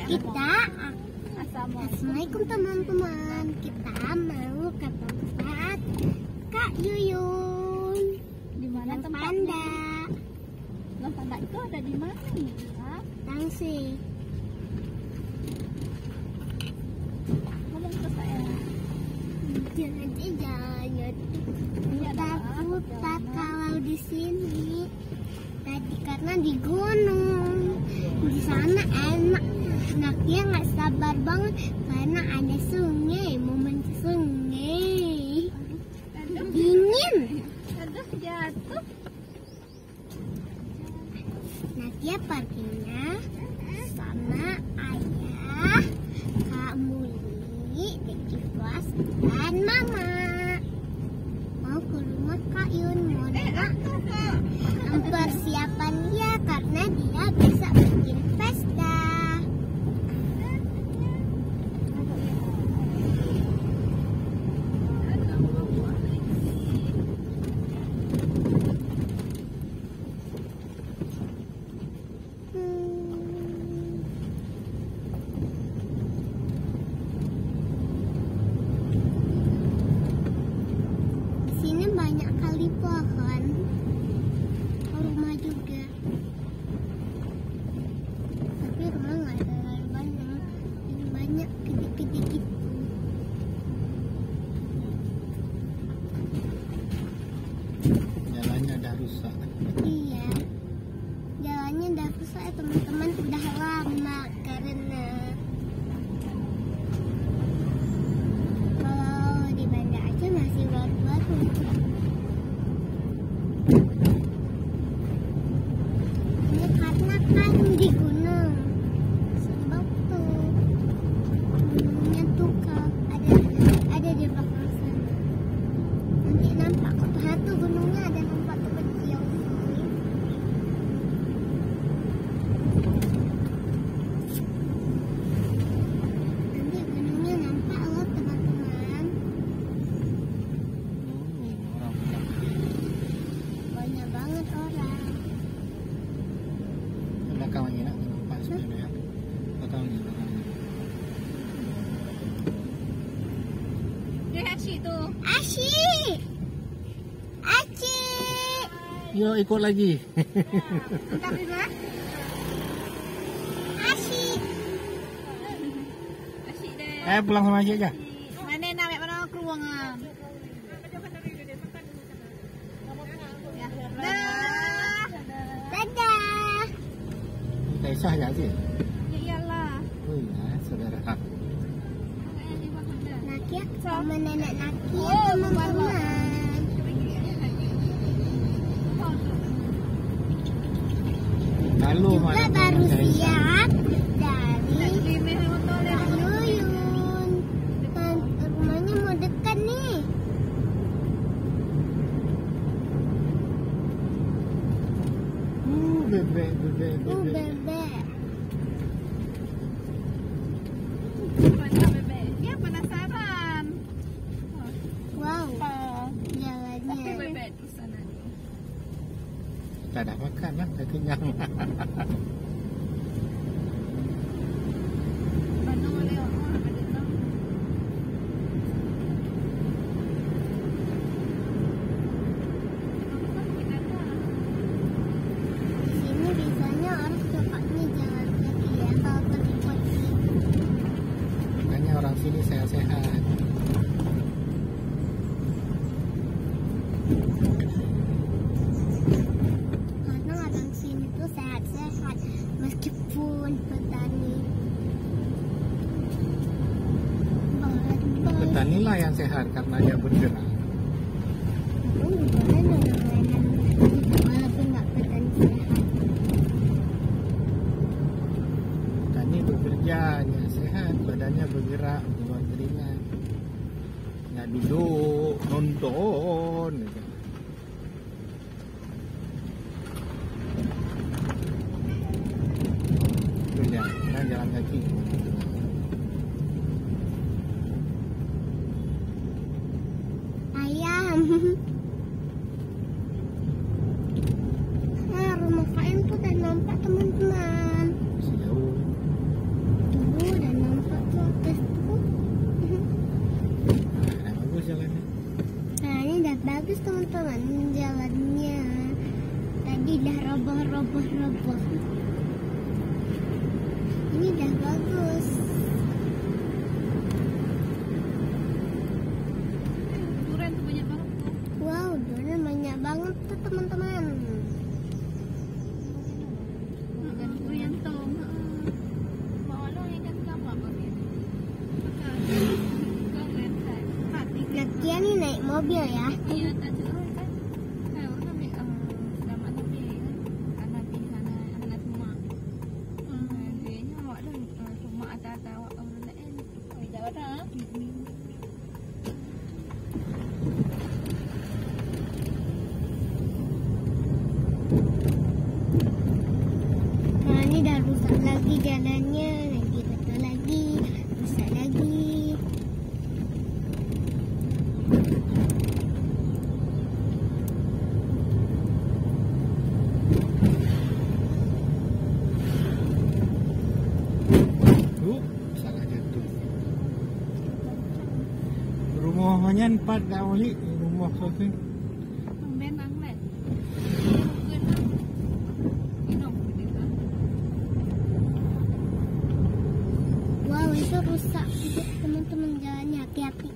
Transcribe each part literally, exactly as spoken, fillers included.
Kita Assalamualaikum teman-teman. Kita mau ke tempat Kak Yuyun. Di mana tempatnya? Panda. Lam Panda itu ada di mana nih? Tangsi. Ngomong ke saya. Jangan jangan. Putar kalau di sini. Tadi karena di gunung. Di sana enak. Anaknya nggak sabar banget karena ada sungai, momen sungai. Dingin. Aduh, jatuh. Nadia perginya sama ayah, Kak Muli, Deki Flas, dan Mama. Mau ke rumah Kak Yun, mau nengok persiapan dia karena dia bisa bikin pesta. Banyak kali pohon, rumah juga, tapi rumah nggak terlalu banyak, yang banyak gede-gede gitu. Jalannya udah rusak. Iya, jalannya udah rusak ya teman-teman, udah lama karena kalau di Banda aja masih baru-baru. Ini karena kan di gunung, sebab tuh gunungnya tuh ada ada di belakang sana. Nanti nampak kok satu gunungnya ada nampak tuh kecil. Nanti gunungnya nampak loh teman-teman. Banyak banget orang. Belakangnya nak nampak sebenarnya. Belakangnya belakangnya. Dia asyik tuh. Asyik, asyik. Yuk ikut lagi. Bentar dulu. Asyik. Asyik deh. Eh pulang sama aja aja. Mana nak mek mana keruangan? Ya. Dah. Dadah. Kaisah aja sih. Ya iyalah. Oh iya, saudara aku. Nakia sama nenek Nakia teman-teman. Lalu Juga mana baru Kaisah? siap dari Di meja motor ya. Kak Yuyun. Dan rumahnya mau dekat nih. Uh, bebek, bebek, Uh, bebek. bebek. Banyak bebek. Dia penasaran. Wow, Tapi jalannya. bebek di sana. Tak ada makan lah, dah kenyang. Bandung boleh orang ada tu. Di sini biasanya orang sukanya jalan kaki ya kalau pergi pagi. Makanya orang sini sehat-sehat. Karena orang sini tuh sehat-sehat meskipun petani. Bahan-bahan. Petani lah yang sehat karena dia bergerak. Pun juga kan orang-orang walaupun nggak petani sehat. Petani bekerja, dia sehat, badannya bergerak, keluar keringat. Nggak duduk, nonton. Gitu. Kerja, kita jalan kaki. Ayam. Nah, rumah K M tuh udah nampak teman-teman. Masih jauh. mobil ya. Iya, tak jelas kan. Kayak orang ambil eh, selamat nabi kan. Kan nabi sana anak rumah. Hmm, dia awak dah eh, rumah atas-atas awak orang lain. Oh, jawab dah. Nah, ini dah rusak lagi jalannya, lagi betul lagi, rusak lagi. Uh, salah jatuh. Rumahnya empat dah balik. Rumah kau tu. Benang leh. Mungkin lah. Minum dia kan. Wow, itu rusak juga teman-teman jalannya, hati-hati.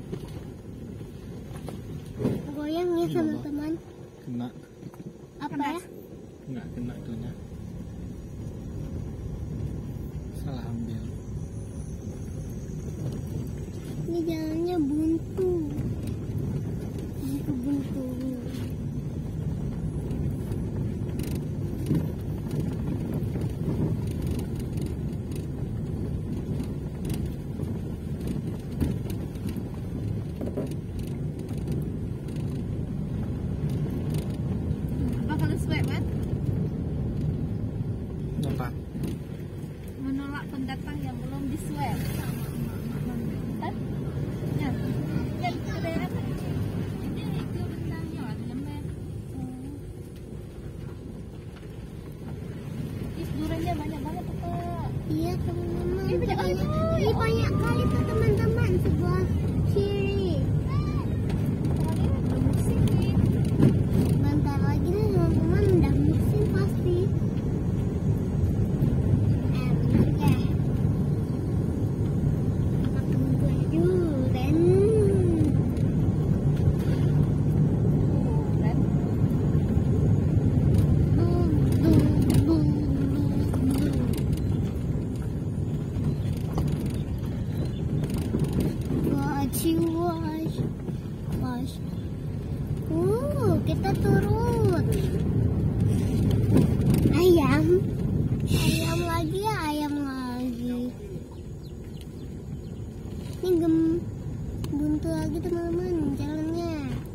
Goyang ya teman-teman. Kena. Apa Kena. ya? Enggak kena tuhnya. Salah ambil. Ini jalannya buntu. Buntu-buntu. Apa kalau swab kan? Apa? Menolak pendatang yang belum diswab sama emak-emak kan? Ya. Ya itu ada apa? Ini itu bentangnya ada lembar. Is duriannya banyak banget tuh Kak. Iya teman-teman. Ini banyak kali. Ini banyak kali tuh teman-teman sebuah kiri. Belum musim nih. Bentar lagi nih teman-teman udah musim pasti. Em, oke. Makan kue durian. Dan Bum, bum, bum, bum, bum. Watch you watch. Watch. Uh, kita turun. Ayam. Ayam lagi ya, ayam lagi. Ini gem buntu lagi teman-teman jalannya.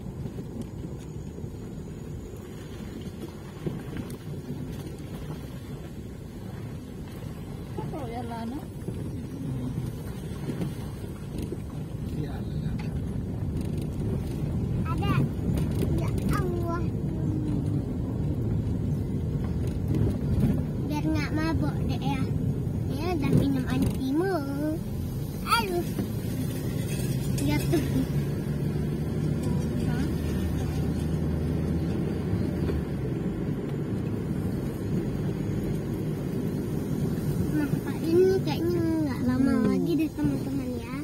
apa ya lana? Iya. Ada. Ya Allah. Biar nggak mabok deh ya. Ya udah minum antimu. Aduh. Jatuh. Nah, Pak, ini kayaknya nggak lama lagi deh teman-teman ya.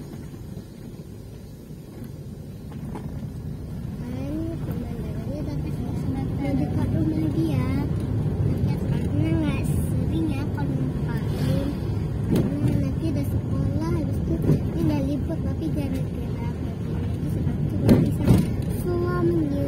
Kan pemandangannya tapi udah dekat rumah dia. Ya, karena nggak sering ya kalau ngapain. Karena nanti udah sekolah, habis itu ini udah libur tapi gara-gara itu sedang coba bisa suaminya.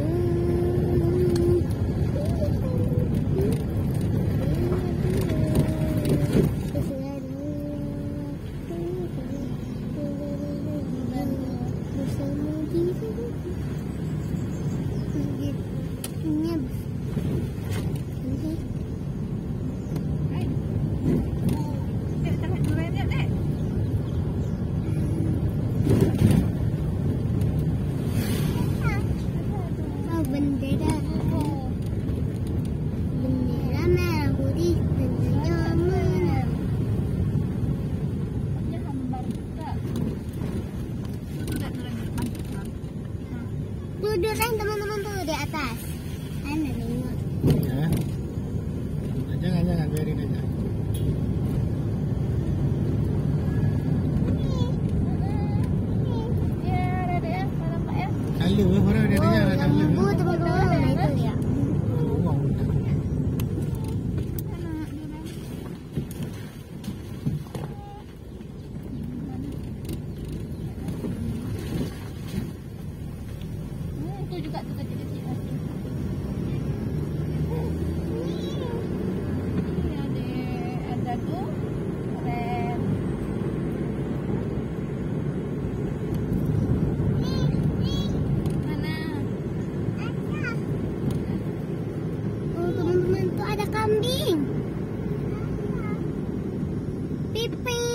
pipi.